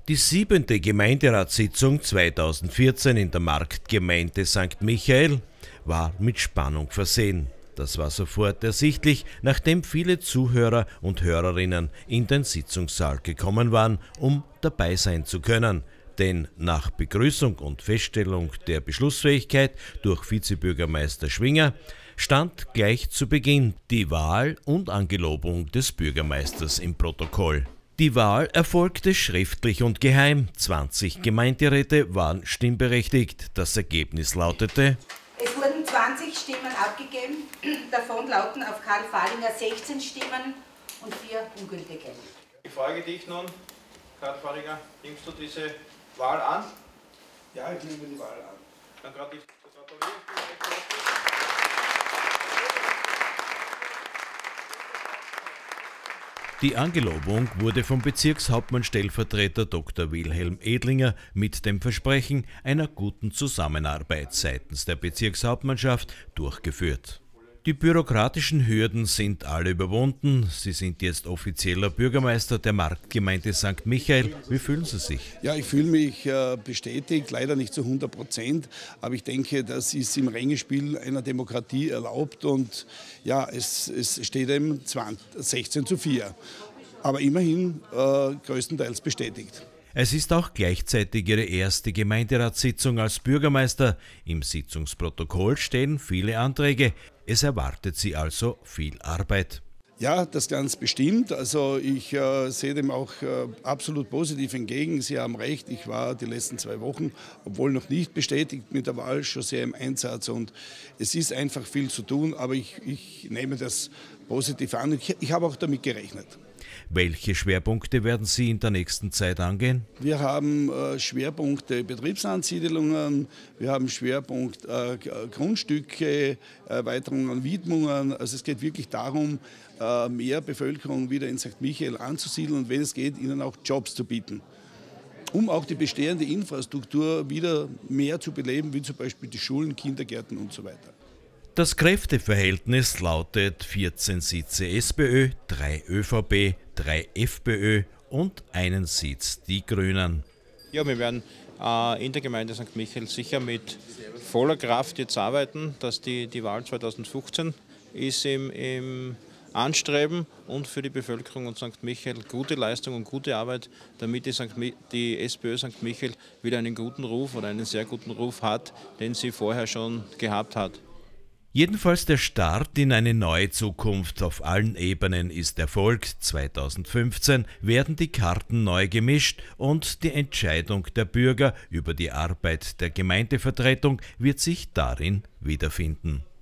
Die 7. Gemeinderatssitzung 2014 in der Marktgemeinde St. Michael war mit Spannung versehen. Das war sofort ersichtlich, nachdem viele Zuhörer und Hörerinnen in den Sitzungssaal gekommen waren, um dabei sein zu können. Denn nach Begrüßung und Feststellung der Beschlussfähigkeit durch Vizebürgermeister Schwinger stand gleich zu Beginn die Wahl und Angelobung des Bürgermeisters im Protokoll. Die Wahl erfolgte schriftlich und geheim. 20 Gemeinderäte waren stimmberechtigt. Das Ergebnis lautete: Es wurden 20 Stimmen abgegeben, davon lauten auf Karl Fahlinger 16 Stimmen und 4 ungültige. Ich frage dich nun, Karl Fahlinger, nimmst du diese Wahl an? Ja, ich nehme die Wahl an. Dann gratuliere ich dir. Die Angelobung wurde vom Bezirkshauptmann-Stellvertreter Dr. Wilhelm Edlinger mit dem Versprechen einer guten Zusammenarbeit seitens der Bezirkshauptmannschaft durchgeführt. Die bürokratischen Hürden sind alle überwunden. Sie sind jetzt offizieller Bürgermeister der Marktgemeinde St. Michael. Wie fühlen Sie sich? Ja, ich fühle mich bestätigt, leider nicht zu 100%, aber ich denke, das ist im Rängespiel einer Demokratie erlaubt und ja, es steht eben 16:4, aber immerhin größtenteils bestätigt. Es ist auch gleichzeitig Ihre erste Gemeinderatssitzung als Bürgermeister. Im Sitzungsprotokoll stehen viele Anträge. Es erwartet Sie also viel Arbeit. Ja, das ganz bestimmt. Also ich sehe dem auch absolut positiv entgegen. Sie haben recht, ich war die letzten 2 Wochen, obwohl noch nicht bestätigt mit der Wahl, schon sehr im Einsatz. Und es ist einfach viel zu tun, aber ich nehme das positiv an. Ich habe auch damit gerechnet. Welche Schwerpunkte werden Sie in der nächsten Zeit angehen? Wir haben Schwerpunkte Betriebsansiedelungen, wir haben Schwerpunkt Grundstücke, Erweiterung an Widmungen. Also es geht wirklich darum, mehr Bevölkerung wieder in St. Michael anzusiedeln und wenn es geht, ihnen auch Jobs zu bieten. Um auch die bestehende Infrastruktur wieder mehr zu beleben, wie zum Beispiel die Schulen, Kindergärten und so weiter. Das Kräfteverhältnis lautet 14 Sitze SPÖ, 3 ÖVP, 3 FPÖ und 1 Sitz die Grünen. Ja, wir werden in der Gemeinde St. Michael sicher mit voller Kraft jetzt arbeiten, dass die Wahl 2015 ist im Anstreben und für die Bevölkerung und St. Michael gute Leistung und gute Arbeit, damit die SPÖ St. Michael wieder einen guten Ruf oder einen sehr guten Ruf hat, den sie vorher schon gehabt hat. Jedenfalls der Start in eine neue Zukunft auf allen Ebenen ist erfolgt. 2015 werden die Karten neu gemischt und die Entscheidung der Bürger über die Arbeit der Gemeindevertretung wird sich darin wiederfinden.